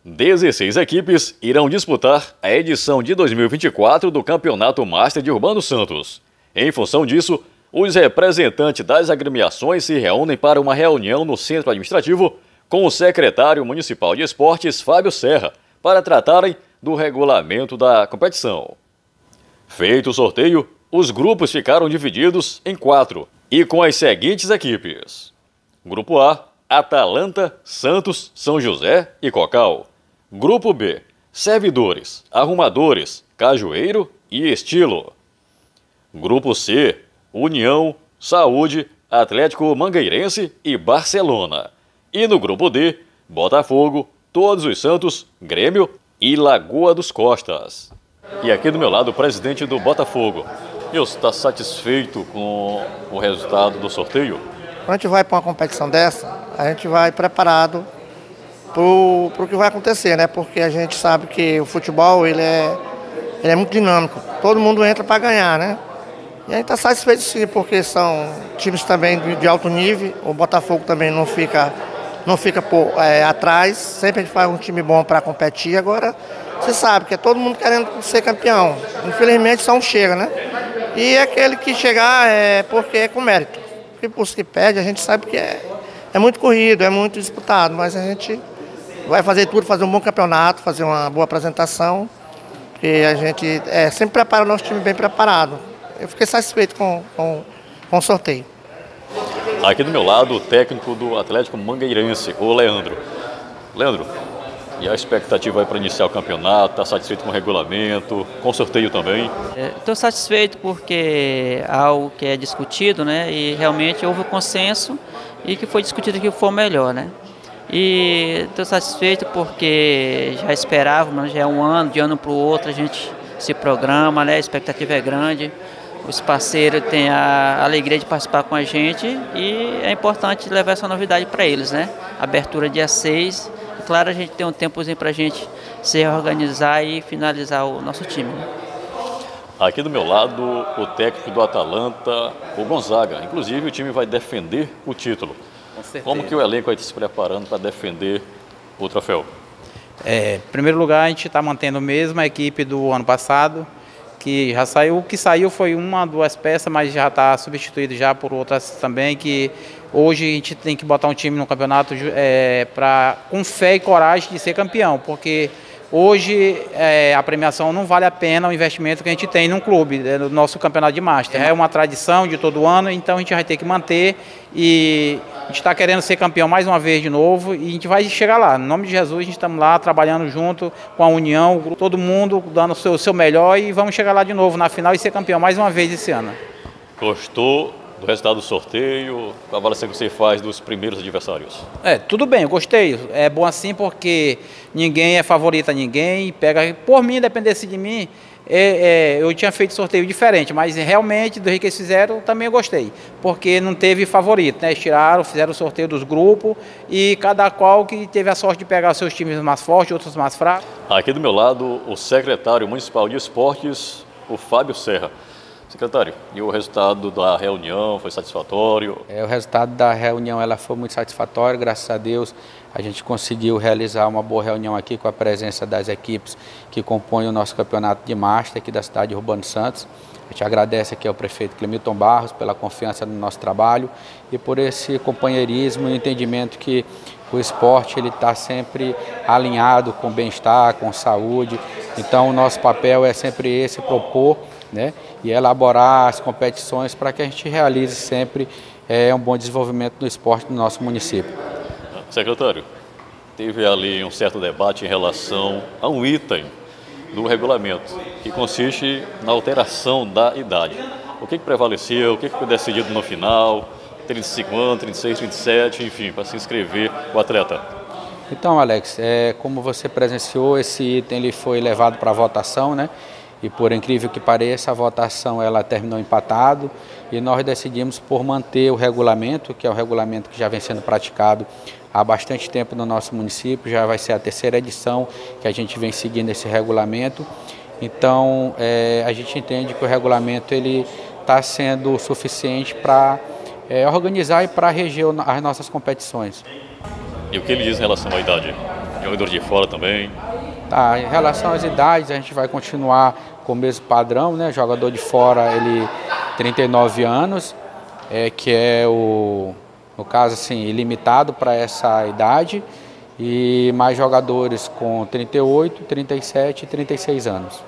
16 equipes irão disputar a edição de 2024 do Campeonato Master de Urbano Santos. Em função disso, os representantes das agremiações se reúnem para uma reunião no Centro Administrativo com o secretário municipal de esportes, Fábio Serra, para tratarem do regulamento da competição. Feito o sorteio, os grupos ficaram divididos em 4 e com as seguintes equipes: Grupo A, Atalanta, Santos, São José e Cocal. Grupo B, Servidores, Arrumadores, Cajueiro e Estilo. Grupo C, União, Saúde, Atlético Mangueirense e Barcelona. E no Grupo D, Botafogo, Todos os Santos, Grêmio e Lagoa dos Costas. E aqui do meu lado o presidente do Botafogo. Nilson, está satisfeito com o resultado do sorteio? Quando a gente vai para uma competição dessa, a gente vai preparado para o que vai acontecer, né? Porque a gente sabe que o futebol ele é muito dinâmico. Todo mundo entra para ganhar, né? E a gente está satisfeito sim, porque são times também de alto nível. O Botafogo também não fica atrás. Sempre a gente faz um time bom para competir. Agora, você sabe que é todo mundo querendo ser campeão. Infelizmente só um chega, né? E aquele que chegar é porque é com mérito. Porque os que perde, a gente sabe que é muito corrido, é muito disputado, mas a gente vai fazer tudo, fazer um bom campeonato, fazer uma boa apresentação, porque a gente sempre prepara o nosso time bem preparado. Eu fiquei satisfeito com o sorteio. Aqui do meu lado, o técnico do Atlético Mangueirense, o Leandro. Leandro, e a expectativa para iniciar o campeonato? Está satisfeito com o regulamento, com o sorteio também? Estou satisfeito porque é algo que é discutido, né? E realmente houve um consenso e que foi discutido que foi o melhor, né? E estou satisfeito porque já esperávamos, já é um ano, de ano para o outro a gente se programa, né? A expectativa é grande. Os parceiros têm a alegria de participar com a gente e é importante levar essa novidade para eles, né? Abertura dia 6. Claro, a gente tem um tempozinho para a gente se organizar e finalizar o nosso time. Aqui do meu lado, o técnico do Atalanta, o Gonzaga. Inclusive, o time vai defender o título. Com certeza. Como que o elenco vai se preparando para defender o troféu? Em primeiro lugar, a gente está mantendo mesmo a equipe do ano passado, que já saiu. O que saiu foi 1, 2 peças, mas já está substituído já por outras também, que hoje a gente tem que botar um time no campeonato com fé e coragem de ser campeão, porque hoje a premiação não vale a pena o investimento que a gente tem num clube, no nosso campeonato de Master. É uma tradição de todo ano, então a gente vai ter que manter e a gente está querendo ser campeão mais uma vez de novo e a gente vai chegar lá. No nome de Jesus, a gente estamos lá trabalhando junto com a União, todo mundo dando o seu melhor e vamos chegar lá de novo na final e ser campeão mais uma vez esse ano. Gostou do resultado do sorteio? Qual a avaliação que você faz dos primeiros adversários? Tudo bem, eu gostei. É bom assim porque ninguém é favorito a ninguém. Por mim, dependesse de mim, eu tinha feito sorteio diferente, mas realmente do que eles fizeram também eu gostei, porque não teve favorito, né? Eles fizeram o sorteio dos grupos e cada qual que teve a sorte de pegar seus times mais fortes, outros mais fracos. Aqui do meu lado, o secretário municipal de esportes, o Fábio Serra. Secretário, e o resultado da reunião foi satisfatório? O resultado da reunião foi muito satisfatório, graças a Deus a gente conseguiu realizar uma boa reunião aqui com a presença das equipes que compõem o nosso campeonato de Master aqui da cidade de Urbano Santos. A gente agradece aqui ao prefeito Clemilton Barros pela confiança no nosso trabalho e por esse companheirismo e entendimento que o esporte está sempre alinhado com bem-estar, com saúde. Então o nosso papel é sempre esse, propor, né, e elaborar as competições para que a gente realize sempre um bom desenvolvimento do esporte no nosso município. Secretário, teve ali um certo debate em relação a um item do regulamento, que consiste na alteração da idade. O que prevaleceu, o que foi decidido no final, 35 anos, 36, 37, enfim, para se inscrever o atleta? Então, Alex, como você presenciou, esse item ele foi levado para votação, né? E por incrível que pareça, a votação ela terminou empatado e nós decidimos por manter o regulamento, que é o regulamento que já vem sendo praticado há bastante tempo no nosso município, já vai ser a 3ª edição que a gente vem seguindo esse regulamento. Então, a gente entende que o regulamento ele está sendo suficiente para organizar e para reger as nossas competições. E o que ele diz em relação à idade? Jogador de fora também. Tá, em relação às idades, a gente vai continuar com o mesmo padrão, né? Jogador de fora, ele 39 anos, que é no caso assim, ilimitado para essa idade, e mais jogadores com 38, 37 e 36 anos.